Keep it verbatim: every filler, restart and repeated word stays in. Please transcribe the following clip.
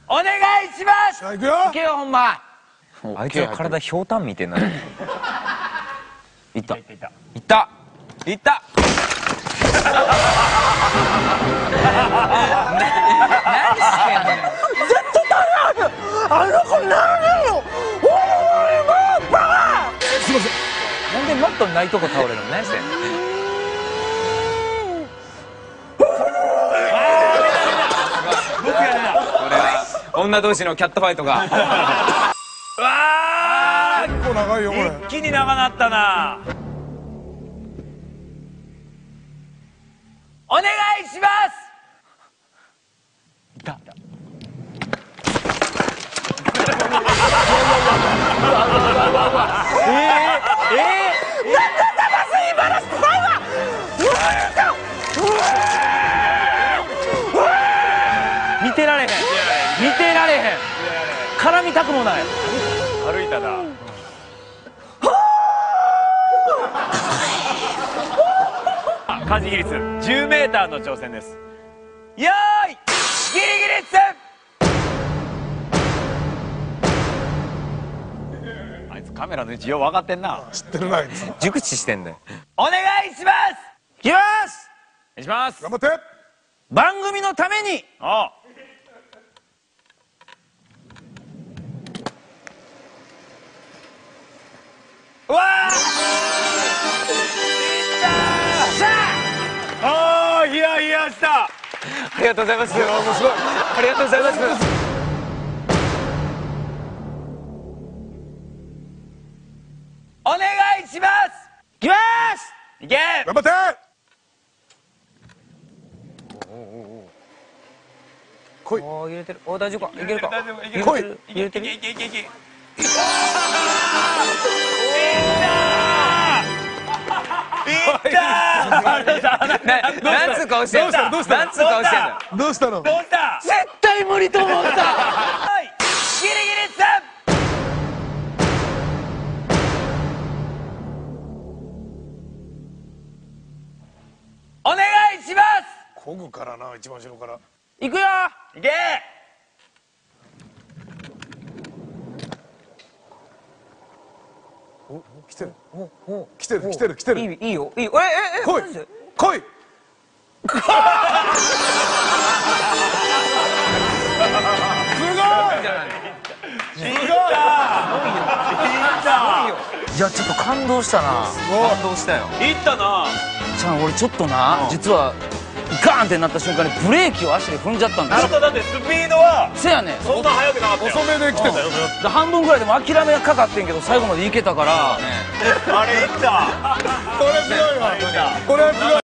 お願いします。 さあ行くよ。 いけよほんま。あいつの体ひょうたんみてえな。いったいったいったいった。何してんの。 絶対ダメだ。あの子なんなの。おいもうバカ。すいません。 なんでもっとないとこ倒れるの。何してんの。僕やな。これは女同士のキャットファイトが。うわー、 結構長いよこれ。 一気に長なったな。お願いします。いた。ええええ。なんだったまずいバランスないわ。見てられへん。見てられへん。絡みたくもない。歩いたな。漢字比率じゅうメーターの挑戦です。よーい、ギリギリッツ。あいつカメラの位置よう分かってんな。 知ってるなあいつ。 熟知してんだよ。お願いします。いきます。お願いします。 頑張って。 番組のために。ああ。うわー。ああ、ヒヤヒヤした。ありがとうございます。もうすごい。ありがとうございます。お願いします。いきます。いけ。 頑張って。来い。 おお、入れてる。お、大丈夫か。いけるか。 来い。 入れてる。いけいけいけ。いったー。なんつう顔してんの。 どうした。 なんつう顔してんの。 どうしたの。 どうした。絶対無理と思った。ギリギリさん。お願いします。 こぐからな一番後ろから。 行くよ。行け。 お、来てる。来てる来てる来てる。 いいいいよいいよ。えええ来い来い。すごい。 いやちょっと感動したな。感動したよ。いったな。じゃあ俺ちょっとな、実はガーンってなった瞬間にブレーキを足で踏んじゃったんだよ。だってスピードはせやねん。そんな速くなかったよ。 遅めで来てたよ。 半分ぐらいでも諦めがかかってんけど最後までいけたから。あれいった。 これすごいわ。これはすごい。